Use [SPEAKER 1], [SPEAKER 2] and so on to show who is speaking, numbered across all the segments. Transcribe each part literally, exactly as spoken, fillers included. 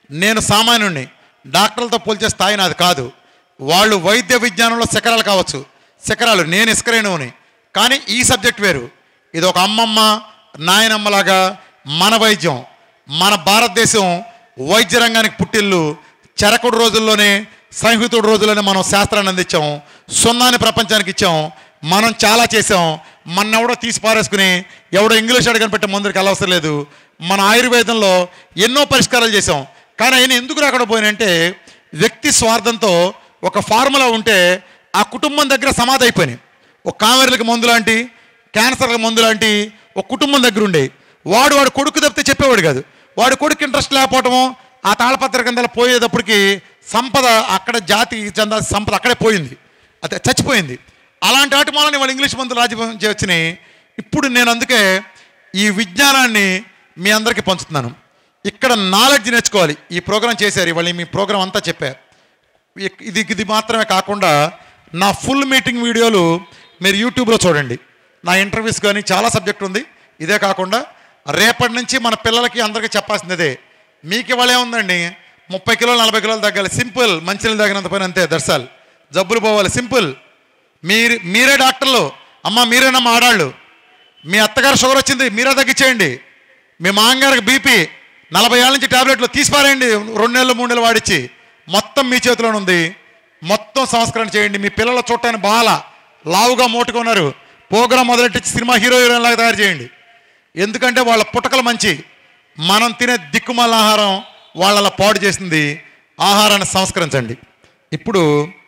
[SPEAKER 1] నేను సామాన్యుడిని, డాక్టర్లతో పోల్చే స్థాయి నాది కాదు. వాళ్ళు వైద్య విజ్ఞానంలో శిఖరాలు కావచ్చు, శిఖరాలు, నేను ఇసుకరేణువుని. కానీ ఈ సబ్జెక్ట్ వేరు. ఇది ఒక అమ్మమ్మ నాయనమ్మలాగా మన వైద్యం, మన భారతదేశం వైద్య రంగానికి పుట్టిల్లు. చరకుడు రోజుల్లోనే, సంహితుడు రోజుల్లోనే మనం శాస్త్రాన్ని అందించాం, సున్నాన్ని ప్రపంచానికి ఇచ్చాం. మనం చాలా చేసాం. మన ఎవడో తీసి పారేసుకుని ఎవడో ఇంగ్లీష్ అడగని పెట్టే ముందరికి వెళ్ళవసరం లేదు. మన ఆయుర్వేదంలో ఎన్నో పరిష్కారాలు చేసాం. కానీ ఆయన ఎందుకు రాకుండా పోయినంటే వ్యక్తి స్వార్థంతో ఒక ఫార్ములా ఉంటే ఆ కుటుంబం దగ్గర సమాధి అయిపోయినాయి. ఒక కామెర్లకు మందు లాంటి, క్యాన్సర్లకు మందు లాంటి ఒక కుటుంబం దగ్గర ఉండే వాడు వాడు కొడుకు తప్పితే చెప్పేవాడు కాదు. వాడి కొడుకు ఇంట్రెస్ట్ లేకపోవటము, ఆ తాళపత్ర కింద పోయేటప్పటికి సంపద అక్కడ జాతి చెందా సంపద అక్కడే పోయింది, అదే చచ్చిపోయింది. అలాంటి వాటి వల్ల వాళ్ళు ఇంగ్లీష్ మందులు రాజ్యం వచ్చినాయి. ఇప్పుడు నేను అందుకే ఈ విజ్ఞానాన్ని మీ అందరికీ పంచుతున్నాను. ఇక్కడ నాలెడ్జ్ నేర్చుకోవాలి. ఈ ప్రోగ్రాం చేశారు, ఇవాళ మీ ప్రోగ్రాం అంతా చెప్పారు. ఇది ఇది మాత్రమే కాకుండా నా ఫుల్ మీటింగ్ వీడియోలు మీరు యూట్యూబ్లో చూడండి. నా ఇంటర్వ్యూస్ కానీ చాలా సబ్జెక్ట్ ఉంది. ఇదే కాకుండా రేపటి నుంచి మన పిల్లలకి అందరికీ చెప్పాల్సింది ఇదే. మీకు ఇవాళ ఏముందండి, ముప్పై కిలోలు నలభై కిలోలు తగ్గాలి, సింపుల్. మంచినీళ్ళు తగినంత పని అంతే, దర్శాలు. జబ్బులు పోవాలి, సింపుల్. మీరు మీరే డాక్టర్లు, అమ్మ మీరేనమ్మా ఆడాళ్ళు. మీ అత్తగారు షుగర్ వచ్చింది, మీరే తగ్గించేయండి. మీ మామగారికి బీపీ, నలభై ఏళ్ళ నుంచి ట్యాబ్లెట్లు తీసిపారేయండి, రెండు నెలలు మూడు నెలలు వాడిచ్చి. మొత్తం మీ చేతిలోనే ఉంది. మొత్తం సంస్కరణ చేయండి. మీ పిల్లల చూడటానికి బాగా లావుగా మోటుగా ఉన్నారు, ప్రోగ్రాం మొదలెట్టి సినిమా హీరో హీరోయిన్ లాగా తయారు చేయండి. ఎందుకంటే వాళ్ళ పుట్టకలు మంచి. మనం తినే దిక్కుమాల ఆహారం వాళ్ళ పాడు చేసింది. ఆహారాన్ని సంస్కరించండి. ఇప్పుడు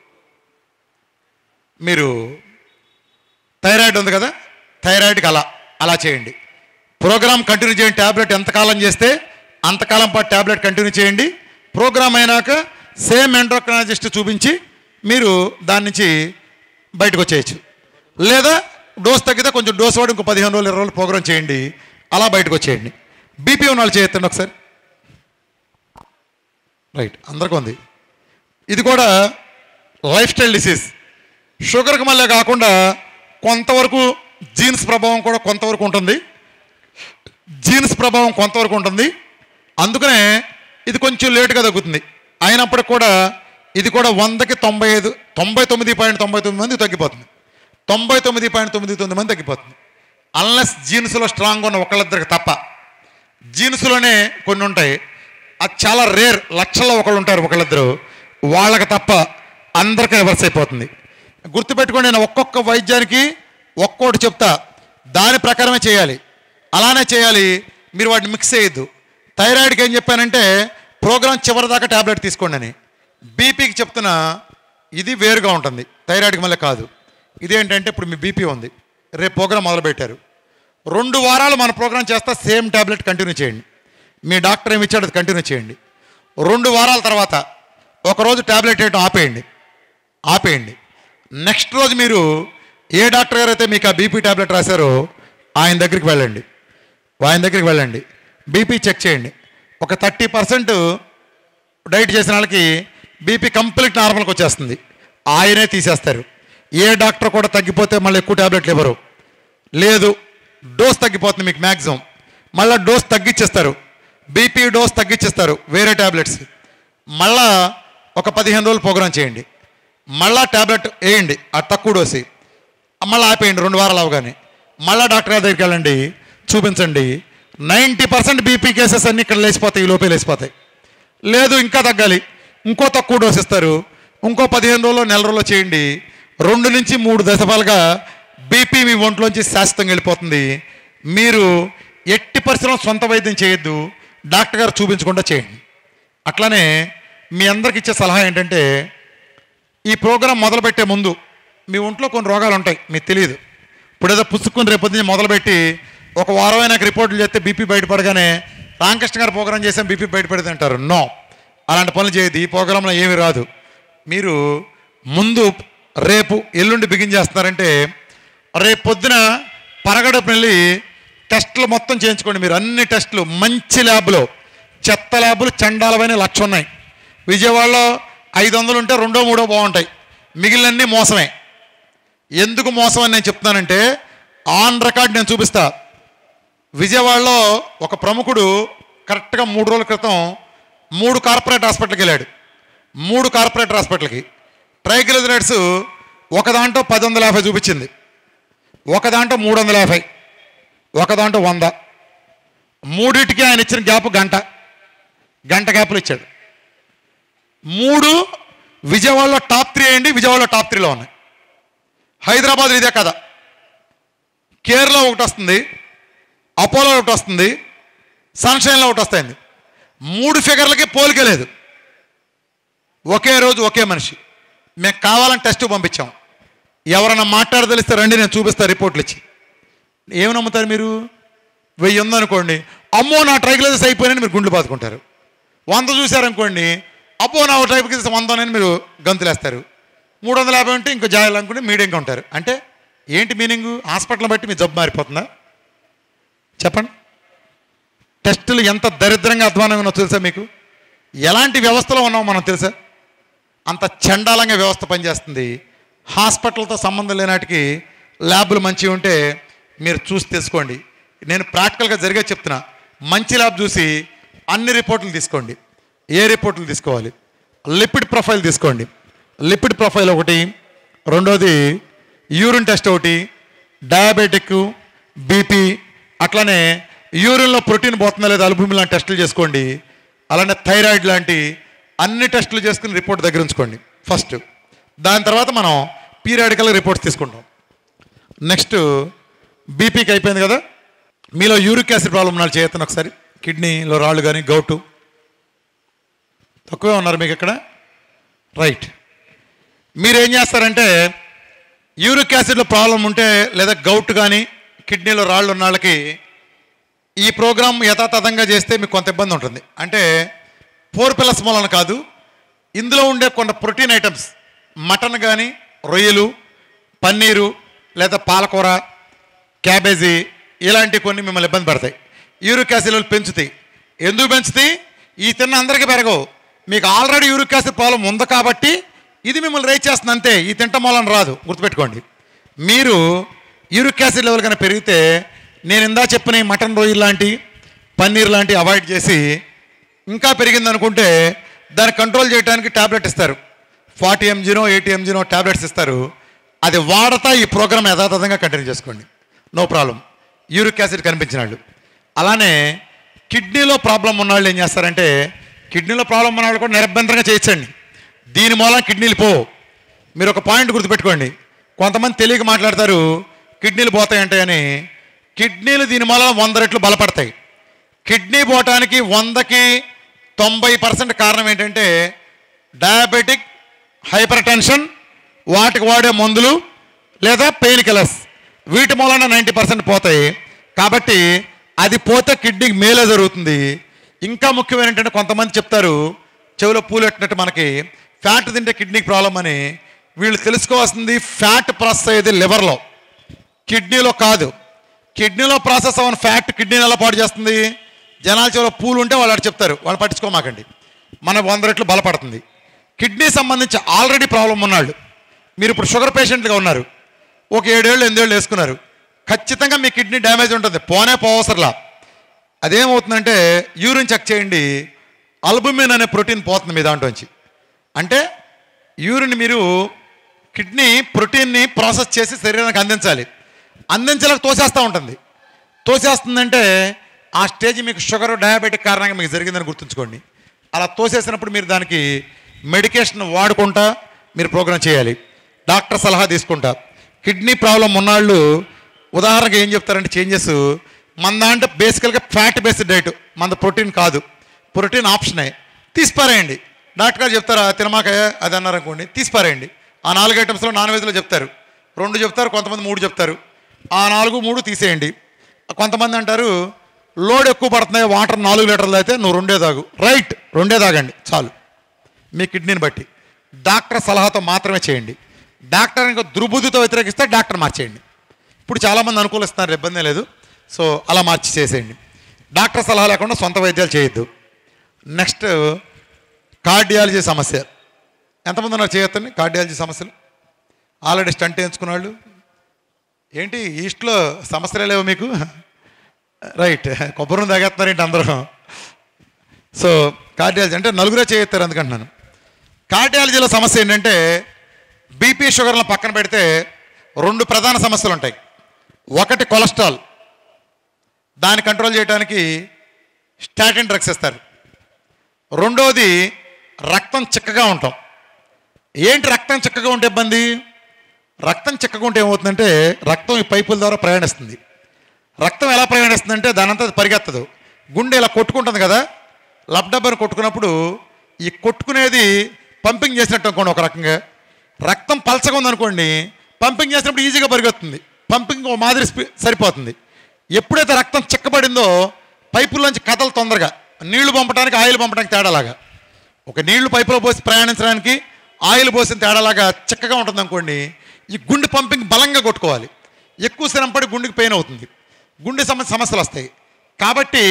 [SPEAKER 1] మీరు థైరాయిడ్ ఉంది కదా, థైరాయిడ్కి అలా అలా చేయండి. ప్రోగ్రామ్ కంటిన్యూ చేయండి. ట్యాబ్లెట్ ఎంతకాలం చేస్తే అంతకాలం పాటు ట్యాబ్లెట్ కంటిన్యూ చేయండి. ప్రోగ్రామ్ అయినాక సేమ్ ఎండ్రోక్రైనాలజిస్ట్ చూపించి మీరు దాని నుంచి బయటకు వచ్చేయచ్చు. లేదా డోస్ తగ్గితే కొంచెం డోస్ వాడి ఇంకో పదిహేను రోజులు ఇరవై రోజులు ప్రోగ్రామ్ చేయండి, అలా బయటకు వచ్చేయండి. బీపీ ఉన్న వాళ్ళు చేయొద్దండి ఒకసారి. రైట్, అందరికీ ఉంది. ఇది కూడా లైఫ్ స్టైల్ డిసీజ్. షుగర్కి మళ్ళీ కాకుండా కొంతవరకు జీన్స్ ప్రభావం కూడా కొంతవరకు ఉంటుంది. జీన్స్ ప్రభావం కొంతవరకు ఉంటుంది. అందుకనే ఇది కొంచెం లేటుగా తగ్గుతుంది. అయినప్పటికి కూడా ఇది కూడా వందకి తొంభై ఐదు తొంభై తొమ్మిది పాయింట్ తొంభై తొమ్మిది మంది తగ్గిపోతుంది. తొంభై తొమ్మిది పాయింట్ తొమ్మిది తొమ్మిది మంది తగ్గిపోతుంది. అన్లెస్ జీన్స్లో స్ట్రాంగ్ ఉన్న ఒకళ్ళిద్దరికి తప్ప. జీన్స్లోనే కొన్ని ఉంటాయి, అది చాలా రేర్, లక్షల్లో ఒకళ్ళు ఉంటారు ఒకళ్ళిద్దరు, వాళ్ళకి తప్ప అందరికీ రివర్స్ అయిపోతుంది. గుర్తుపెట్టుకోండి, నేను ఒక్కొక్క వైద్యానికి ఒక్కోటి చెప్తా, దాని ప్రకారమే చేయాలి, అలానే చేయాలి. మీరు వాటిని మిక్స్ చేయొద్దు. థైరాయిడ్కి ఏం చెప్పానంటే ప్రోగ్రాం చివరి దాకా ట్యాబ్లెట్ తీసుకోండి అని. బీపీకి చెప్తున్నా, ఇది వేరుగా ఉంటుంది, థైరాయిడ్కి మళ్ళీ కాదు. ఇదేంటంటే ఇప్పుడు మీ బీపీ ఉంది, రేపు ప్రోగ్రాం మొదలుపెట్టారు, రెండు వారాలు మన ప్రోగ్రాం చేస్తా సేమ్ ట్యాబ్లెట్ కంటిన్యూ చేయండి. మీ డాక్టర్ ఏమి ఇచ్చాడు అది కంటిన్యూ చేయండి. రెండు వారాల తర్వాత ఒకరోజు ట్యాబ్లెట్ వేయడం ఆపేయండి ఆపేయండి నెక్స్ట్ రోజు మీరు ఏ డాక్టర్ గారు అయితే మీకు ఆ బీపీ ట్యాబ్లెట్ రాశారో ఆయన దగ్గరికి వెళ్ళండి ఆయన దగ్గరికి వెళ్ళండి బీపీ చెక్ చేయండి. ఒక థర్టీ పర్సెంట్ డైట్ చేసిన వాళ్ళకి బీపీ కంప్లీట్ నార్మల్కి వచ్చేస్తుంది, ఆయనే తీసేస్తారు. ఏ డాక్టర్ కూడా తగ్గిపోతే మళ్ళీ ఎక్కువ ట్యాబ్లెట్లు ఇవ్వరు. లేదు, డోస్ తగ్గిపోతుంది మీకు మ్యాక్సిమం, మళ్ళీ డోస్ తగ్గించేస్తారు, బీపీ డోస్ తగ్గించేస్తారు వేరే ట్యాబ్లెట్స్. మళ్ళా ఒక పదిహేను రోజులు ప్రోగ్రాం చేయండి, మళ్ళా ట్యాబ్లెట్ వేయండి ఆ తక్కువ డోసి, మళ్ళీ ఆపేయండి రెండు వారాలు అవగానే. మళ్ళీ డాక్టర్ గారి దగ్గరికి వెళ్ళండి, చూపించండి. నైంటీ పర్సెంట్ బీపీ కేసెస్ అన్నీ ఇక్కడ లేచిపోతాయి, ఈ లోపే లేచిపోతాయి. లేదు ఇంకా తగ్గాలి, ఇంకో తక్కువ డోస్ ఇస్తారు, ఇంకో పదిహేను రోజులు నెల రోజుల్లో చేయండి. రెండు నుంచి మూడు దశపాలుగా బీపీ మీ ఒంట్లోంచి శాశ్వతంగా వెళ్ళిపోతుంది. మీరు ఎట్టి పరిస్థితుల్లో సొంత వైద్యం చేయొద్దు, డాక్టర్ గారు చూపించకుండా చేయండి. అట్లానే మీ అందరికి ఇచ్చే సలహా ఏంటంటే, ఈ ప్రోగ్రాం మొదలుపెట్టే ముందు మీ ఒంట్లో కొన్ని రోగాలు ఉంటాయి మీకు తెలియదు. ఇప్పుడు ఏదో పుచ్చుకుని రేపొద్దున మొదలుపెట్టి ఒక వారం అయినాక రిపోర్ట్లు చేస్తే బీపీ బయటపడగానే రామకృష్ణ గారు ప్రోగ్రాం చేసాం బీపీ బయటపడేది అంటారు. నో, అలాంటి పనులు చేయదు. ఈ ప్రోగ్రాంలో ఏమీ రాదు. మీరు ముందు రేపు ఎల్లుండి బిగిన్ చేస్తున్నారంటే రేపు పొద్దున పరగడపు వెళ్ళి టెస్టులు మొత్తం చేయించుకోండి. మీరు అన్ని టెస్టులు మంచి ల్యాబ్లో, చెత్త ల్యాబులు చండాలమైన లక్ష ఉన్నాయి. విజయవాడలో ఐదు వందలు ఉంటే రెండో మూడో బాగుంటాయి, మిగిలినన్నీ మోసమే. ఎందుకు మోసం అని నేను చెప్తున్నానంటే ఆన్ రికార్డ్ నేను చూపిస్తా. విజయవాడలో ఒక ప్రముఖుడు కరెక్ట్గా మూడు రోజుల క్రితం మూడు కార్పొరేట్ హాస్పిటల్కి వెళ్ళాడు. మూడు కార్పొరేట్ హాస్పిటల్కి ట్రైగ్లిజరైడ్స్ ఒక దాంట్లో పది వందల యాభై చూపించింది, ఒక దాంట్లో మూడు వందల యాభై, ఒక దాంట్లో వంద. మూడింటికి ఆయన ఇచ్చిన గ్యాప్ గంట గంట గ్యాప్లు ఇచ్చాడు. మూడు విజయవాడలో టాప్ త్రీ అయ్యండి, విజయవాడలో టాప్ త్రీలో ఉన్నాయి. హైదరాబాద్ ఇదే కదా, కేరళలో ఒకటి వస్తుంది, అపోలో ఒకటి వస్తుంది, సన్షైన్లో ఒకటి వస్తాయింది. మూడు ఫిగర్లకి పోలిక లేదు. ఒకే రోజు ఒకే మనిషి. మేము కావాలని టెస్ట్ పంపించాం. ఎవరన్నా మాట్లాడదలిస్తే రండి, నేను చూపిస్తాను రిపోర్ట్లు ఇచ్చి. ఏమి నమ్ముతారు మీరు? వెయ్యి ఉందనుకోండి, అమ్మో నా ట్రైగ్లిజరైడ్స్ అయిపోయినని మీరు గుండెలు బాదుకుంటారు. వంద చూశారనుకోండి, అబ్బో నా ట్రైగ్లిజరైడ్స్ వంద అని మీరు గంతులేస్తారు. మూడు వందల యాభై ఉంటే ఇంకో జాయిలు అనుకుంటే మీడియంగా ఉంటారు. అంటే ఏంటి మీనింగు? హాస్పిటల్ బట్టి మీ జబ్బు మారిపోతుందా? చెప్పండి. టెస్టులు ఎంత దరిద్రంగా అధ్వానంగా ఉన్నో తెలుసా మీకు? ఎలాంటి వ్యవస్థలో ఉన్నామో మనం తెలుసా? అంత చండాలంగా వ్యవస్థ పనిచేస్తుంది. హాస్పిటల్తో సంబంధం లేనాటికి ల్యాబులు మంచిగా ఉంటే మీరు చూసి తెలుసుకోండి. నేను ప్రాక్టికల్గా జరిగే చెప్తున్నా. మంచి ల్యాబ్ చూసి అన్ని రిపోర్ట్లు తీసుకోండి. ఏ రిపోర్ట్లు తీసుకోవాలి? లిపిడ్ ప్రొఫైల్ తీసుకోండి. లిపిడ్ ప్రొఫైల్ ఒకటి, రెండోది యూరిన్ టెస్ట్ ఒకటి, డయాబెటిక్, బీపీ, అట్లానే యూరిన్లో ప్రోటీన్ పోతుందా లేదా అల్బుమిన్ లాంటి టెస్టులు చేసుకోండి. అలానే థైరాయిడ్ లాంటి అన్ని టెస్టులు చేసుకుని రిపోర్ట్ దగ్గర ఉంచుకోండి ఫస్ట్. దాని తర్వాత మనం పీరియాడికల్ రిపోర్ట్స్ తీసుకుంటాం. నెక్స్ట్ బీపీకి అయిపోయింది కదా. మీలో యూరిక్ యాసిడ్ ప్రాబ్లం ఉన్నాడు చేయొద్దు ఒకసారి. కిడ్నీలో రాళ్ళు కానీ గౌటు తక్కువే ఉన్నారు మీకు ఇక్కడ, రైట్. మీరేం చేస్తారంటే యూరిక్ యాసిడ్లో ప్రాబ్లం ఉంటే లేదా గౌట్ కానీ కిడ్నీలో రాళ్ళు ఉన్న వాళ్ళకి ఈ ప్రోగ్రాం యథాతథంగా చేస్తే మీకు కొంత ఇబ్బంది ఉంటుంది. అంటే ఫోర్ పిల్లర్స్ మూలన కాదు, ఇందులో ఉండే కొంత ప్రోటీన్ ఐటమ్స్, మటన్ కానీ, రొయ్యలు, పన్నీరు లేదా పాలకూర, క్యాబేజీ ఇలాంటి కొన్ని మిమ్మల్ని ఇబ్బంది పడతాయి. యూరిక్ యాసిడ్ పెంచుతాయి. ఎందుకు పెంచుతాయి? ఈ తిన్న అందరికీ పెరగవు. మీకు ఆల్రెడీ యూరిక్ యాసిడ్ ప్రాబ్లం ఉంది కాబట్టి ఇది మిమ్మల్ని రైజ్ చేస్తుంది అంతే. ఈ తింట మూలన రాదు, గుర్తుపెట్టుకోండి. మీరు యూరిక్ యాసిడ్ లెవెల్ కన్నా పెరిగితే నేను ఇందా చెప్పిన ఈ మటన్, రొయ్యలు లాంటి, పన్నీర్ లాంటి అవాయిడ్ చేసి ఇంకా పెరిగింది అనుకుంటే దాన్ని కంట్రోల్ చేయడానికి ట్యాబ్లెట్ ఇస్తారు. ఫార్టీ ఎంజీనో ఎయిటీ ఎంజీనో ట్యాబ్లెట్స్ ఇస్తారు. అది వాడతా ఈ ప్రోగ్రామ్ యథాతథంగా కంటిన్యూ చేసుకోండి, నో ప్రాబ్లం. యూరిక్ యాసిడ్ కనిపించిన వాళ్ళు. అలానే కిడ్నీలో ప్రాబ్లం ఉన్న వాళ్ళు ఏం చేస్తారంటే కిడ్నీలో ప్రాబ్లం ఉన్న వాళ్ళు కూడా నిరభ్యంతరంగా చేయించండి. దీని మూలం కిడ్నీలు పోవు. మీరు ఒక పాయింట్ గుర్తుపెట్టుకోండి. కొంతమంది తెలియక మాట్లాడతారు కిడ్నీలు పోతాయంటాయని. కిడ్నీలు దీని మూలం వంద రెట్లు బలపడతాయి. కిడ్నీ పోవటానికి వందకి తొంభై పర్సెంట్ కారణం ఏంటంటే డయాబెటిక్, హైపర్ టెన్షన్, వాటికి వాడే మందులు లేదా పెయిన్ కిల్లర్స్, వీటి మూలన నైంటీ పర్సెంట్ పోతాయి. కాబట్టి అది పోతే కిడ్నీకి మేలే జరుగుతుంది. ఇంకా ముఖ్యమైన ఏంటంటే కొంతమంది చెప్తారు చెవిలో పూలు పెట్టినట్టు మనకి ఫ్యాట్ తింటే కిడ్నీకి ప్రాబ్లం అని. వీళ్ళు తెలుసుకోవాల్సింది ఫ్యాట్ ప్రాసెస్ అయ్యేది లివర్లో, కిడ్నీలో కాదు. కిడ్నీలో ప్రాసెస్ అవ్వని ఫ్యాట్ కిడ్నీని ఎలా పాడు చేస్తుంది? జనాల చెవిలో పూలు ఉంటే వాళ్ళు అటు చెప్తారు, వాళ్ళు పట్టించుకోమాకండి. మన వంద రెట్లు బలపడుతుంది. కిడ్నీ సంబంధించి ఆల్రెడీ ప్రాబ్లం ఉన్నాళ్ళు, మీరు ఇప్పుడు షుగర్ పేషెంట్గా ఉన్నారు, ఒక ఏడేళ్ళు ఎనిమిదేళ్ళు వేసుకున్నారు, ఖచ్చితంగా మీ కిడ్నీ డ్యామేజ్ ఉంటుంది. పోనే పోవసరలా. అదేమవుతుందంటే యూరిన్ చెక్ చేయండి, అల్బుమిన్ అనే ప్రోటీన్ పోతుంది మీ దాంట్లోంచి. అంటే యూరిన్ మీరు కిడ్నీ ప్రోటీన్ని ప్రాసెస్ చేసి శరీరానికి అందించాలి. అందించలేక తోసేస్తూ ఉంటుంది. తోసేస్తుందంటే ఆ స్టేజ్ మీకు షుగర్, డయాబెటిక్ కారణంగా మీకు జరిగిందని గుర్తుంచుకోండి. అలా తోసేసినప్పుడు మీరు దానికి మెడికేషన్ వాడుకుంటా మీరు ప్రోగ్రామ్ చేయాలి, డాక్టర్ సలహా తీసుకుంటా. కిడ్నీ ప్రాబ్లం ఉన్నాళ్ళు ఉదాహరణకు ఏం చెప్తారంటే చేంజెస్ మన దాంట్లో బేసికల్గా ఫ్యాట్ బేస్డ్ డైట్, మన ప్రోటీన్ కాదు, ప్రోటీన్ ఆప్షనే. తీసిపారేయండి. డాక్టర్ గారు చెప్తారా తినమాక అది అన్నారనుకోండి, తీసిపారేయండి. ఆ నాలుగు ఐటమ్స్లో నాన్ వెజ్లో చెప్తారు, రెండు చెప్తారు, కొంతమంది మూడు చెప్తారు. ఆ నాలుగు మూడు తీసేయండి. కొంతమంది అంటారు లోడ్ ఎక్కువ పడుతున్నాయి, వాటర్ నాలుగు లీటర్లు అయితే నువ్వు రెండే తాగు. రైట్, రెండే తాగండి చాలు మీ కిడ్నీని బట్టి. డాక్టర్ సలహాతో మాత్రమే చేయండి. డాక్టర్ ఇంకా దుర్బుద్ధితో వ్యతిరేకిస్తే డాక్టర్ మార్చేయండి. ఇప్పుడు చాలామంది అనుకూలిస్తున్నారు, ఇబ్బంది లేదు. సో అలా మార్చి చేసేయండి. డాక్టర్ సలహా లేకుండా సొంత వైద్యాలు చేయొద్దు. నెక్స్ట్ కార్డియాలజీ సమస్య. ఎంతమంది ఉన్నారు చేయొద్దండి కార్డియాలజీ సమస్యలు? ఆల్రెడీ స్టంట్ వేయించుకున్న వాళ్ళు ఏంటి ఈస్ట్లో సమస్యలే లేవు మీకు? రైట్, కొబ్బరిని తాగేస్తున్నారు ఏంటి అందరూ? సో కార్డియాలజీ అంటే నలుగురే చేయెత్తారు అందుకంటున్నాను. కార్డియాలజీలో సమస్య ఏంటంటే బీపీ షుగర్లను పక్కన పెడితే రెండు ప్రధాన సమస్యలు ఉంటాయి. ఒకటి కొలెస్ట్రాల్, దాన్ని కంట్రోల్ చేయడానికి స్టాటిన్ డ్రగ్స్ ఇస్తారు. రెండోది రక్తం చిక్కగా ఉంటాం. ఏంటి రక్తం చిక్కగా ఉంటే ఇబ్బంది? రక్తం చిక్కగా ఉంటే ఏమవుతుందంటే రక్తం ఈ పైపుల ద్వారా ప్రయాణిస్తుంది. రక్తం ఎలా ప్రయాణిస్తుందంటే దానంతా పరిగెత్తదు, గుండె ఇలా కొట్టుకుంటుంది కదా, లబ్డబ్బని కొట్టుకున్నప్పుడు ఈ కొట్టుకునేది పంపింగ్ చేసినట్టు అనుకోండి. ఒక రకంగా రక్తం పలచగా ఉందనుకోండి, పంపింగ్ చేసినప్పుడు ఈజీగా పరిగెత్తుంది, పంపింగ్ ఒక మాదిరి స్పీ సరిపోతుంది. ఎప్పుడైతే రక్తం చిక్కబడిందో పైపుల్లోంచి కథలు తొందరగా, నీళ్లు పంపడానికి ఆయిల్ పంపడానికి తేడాలాగా, ఒక నీళ్లు పైపులో పోసి ప్రయాణించడానికి ఆయిల్ పోసిన తేడాలాగా చిక్కగా ఉంటుంది అనుకోండి. ఈ గుండె పంపింగ్ బలంగా కొట్టుకోవాలి, ఎక్కువ శ్రమ పడి గుండెకి పెయిన్ అవుతుంది, గుండె సమస్య సమస్యలు వస్తాయి. కాబట్టి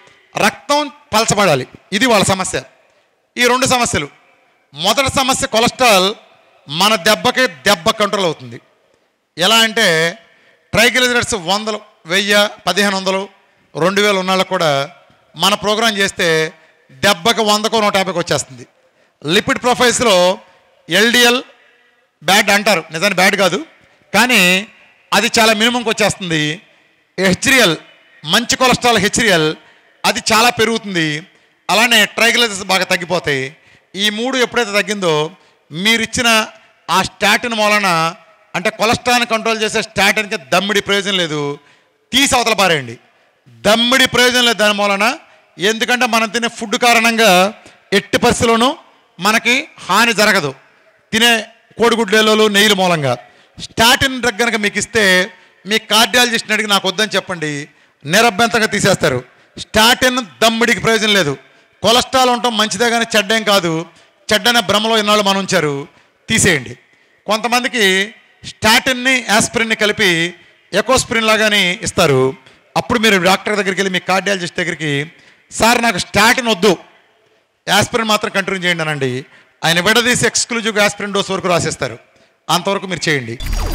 [SPEAKER 1] రక్తం పలచబడాలి, ఇది వాళ్ళ సమస్య. ఈ రెండు సమస్యలు, మొదటి సమస్య కొలెస్ట్రాల్ మన దెబ్బకి దెబ్బ కంట్రోల్ అవుతుంది. ఎలా అంటే ట్రైగ్లిజరైడ్స్ వందలు, వెయ్యి, పదిహేను వందలు, రెండు వేలు ఉన్న వాళ్ళకు కూడా మన ప్రోగ్రాం చేస్తే దెబ్బకి వందకో నూట యాభైకి వచ్చేస్తుంది. లిపిడ్ ప్రొఫైల్స్లో ఎల్డిఎల్ బ్యాడ్ అంటారు, నిజానికి బ్యాడ్ కాదు, కానీ అది చాలా మినిమంకి వచ్చేస్తుంది. హెచ్డిఎల్ మంచి కొలెస్ట్రాల్ హెచ్డిఎల్ అది చాలా పెరుగుతుంది. అలానే ట్రైగ్లిజరైడ్స్ బాగా తగ్గిపోతాయి. ఈ మూడు ఎప్పుడైతే తగ్గిందో మీరు ఇచ్చిన ఆ స్టాటిన్ మూలన, అంటే కొలెస్ట్రాల్ని కంట్రోల్ చేసే స్టాటిన్కి దమ్మిడి ప్రయోజనం లేదు, తీసి అవతల పారేయండి. దమ్మిడి ప్రయోజనం లేదు దాని మూలన. ఎందుకంటే మనం తినే ఫుడ్ కారణంగా ఎట్టి పరిస్థితుల్లోనూ మనకి హాని జరగదు, తినే కోడిగుడ్లలో నెయ్యిల మూలంగా. స్టాటిన్ డ్రగ్ కనుక మీకు ఇస్తే మీ కార్డియాలజిస్ట్ని అడిగి నాకు వద్దని చెప్పండి, నిరభ్యంతరంగా తీసేస్తారు. స్టాటిన్ దమ్మిడికి ప్రయోజనం లేదు. కొలెస్ట్రాల్ ఉండటం మంచిదే కానీ చెడ్డేం కాదు, చెడ్డనే భ్రమలో ఇన్నాళ్ళు మనం ఉంచారు, తీసేయండి. కొంతమందికి స్టాటిన్ని యాస్పిరిన్ని కలిపి ఎకోస్పిరిన్ లాగానే ఇస్తారు. అప్పుడు మీరు డాక్టర్ దగ్గరికి వెళ్ళి మీ కార్డియాలజిస్ట్ దగ్గరికి, సార్ నాకు స్టాటిన్ వద్దు, యాస్పిరిన్ మాత్రం కంటిన్యూ చేయండి అనండి. ఆయన విడదీసి ఎక్స్క్లూజివ్ యాస్పిరిన్ డోస్ వరకు రాసేస్తారు. అంతవరకు మీరు చేయండి.